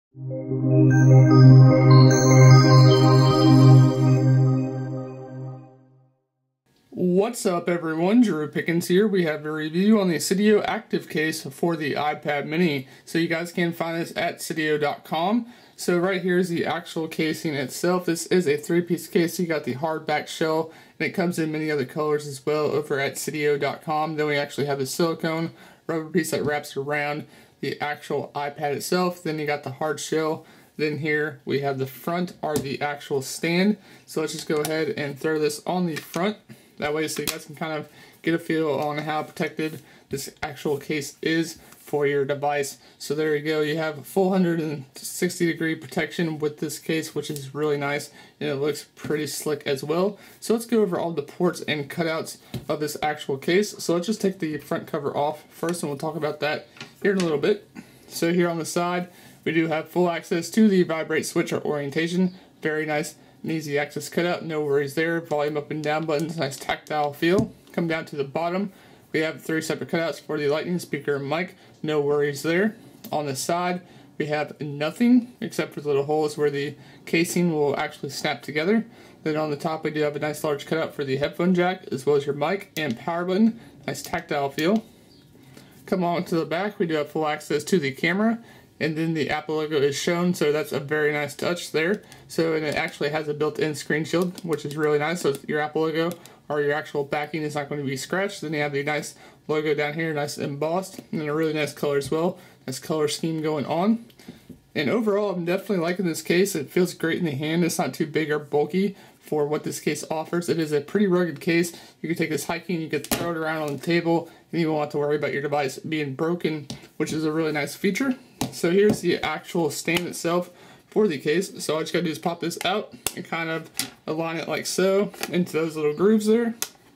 What's up everyone, Drew Pickens here. We have a review on the Cydio Active Case for the iPad mini. So you guys can find this at cydio.com. So right here is the actual casing itself. This is a 3-piece case. So you got the hardback shell, and it comes in many other colors as well over at cydio.com. Then we actually have the silicone rubber piece that wraps around the actual iPad itself. Then you got the hard shell. Then here we have the front or the actual stand. So let's just go ahead and throw this on the front. That way so you guys can kind of get a feel on how protected this actual case is for your device. So there you go, you have a full 160-degree protection with this case, which is really nice, and it looks pretty slick as well. So let's go over all the ports and cutouts of this actual case. So let's just take the front cover off first, and we'll talk about that here in a little bit. So here on the side, we do have full access to the vibrate switch or orientation. Very nice and easy access cutout, no worries there. Volume up and down buttons, nice tactile feel. Come down to the bottom, we have 3 separate cutouts for the lightning speaker and mic, no worries there. On the side, we have nothing except for the little holes where the casing will actually snap together. Then on the top, we do have a nice large cutout for the headphone jack, as well as your mic and power button, nice tactile feel. Come on to the back, we do have full access to the camera, and then the Apple logo is shown, so that's a very nice touch there. So, and it actually has a built-in screen shield, which is really nice, so your Apple logo or your actual backing is not going to be scratched. Then you have the nice logo down here, nice embossed, and a really nice color as well. Nice color scheme going on. And overall, I'm definitely liking this case. It feels great in the hand. It's not too big or bulky for what this case offers. It is a pretty rugged case. You can take this hiking, you can throw it around on the table, and you won't have to worry about your device being broken, which is a really nice feature. So here's the actual stand itself for the case. So all you just gotta do is pop this out and kind of align it like so into those little grooves there.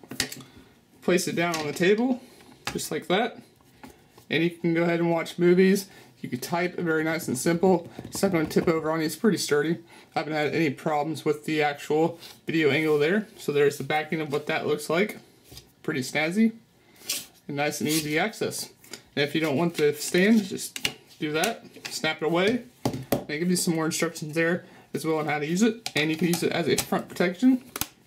Place it down on the table, just like that. And you can go ahead and watch movies. You can type, very nice and simple. It's not going to tip over on you, it's pretty sturdy. I haven't had any problems with the actual video angle there. So there's the backing of what that looks like. Pretty snazzy and nice and easy access. And if you don't want the stand, just do that, snap it away. They give you some more instructions there as well on how to use it, and you can use it as a front protection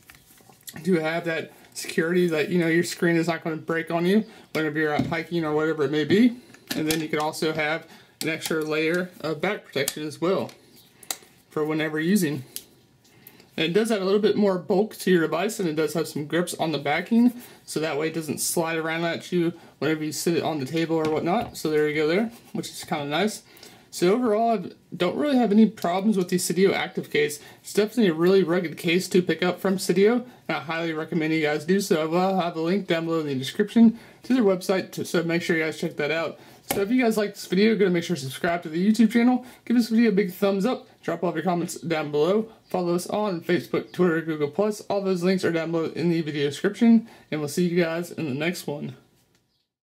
to have that security that you know your screen is not going to break on you whenever you're out hiking or whatever it may be. And then you can also have an extra layer of back protection as well for whenever using. And it does add a little bit more bulk to your device, and it does have some grips on the backing, so that way it doesn't slide around at you whenever you sit it on the table or whatnot. So there you go there, which is kind of nice. So overall, I don't really have any problems with the Cydio Active Case. It's definitely a really rugged case to pick up from Cydio, and I highly recommend you guys do so. I'll have a link down below in the description to their website, so make sure you guys check that out. So if you guys like this video, go to make sure to subscribe to the YouTube channel, give this video a big thumbs up, drop all of your comments down below, follow us on Facebook, Twitter, Google+, all those links are down below in the video description, and we'll see you guys in the next one.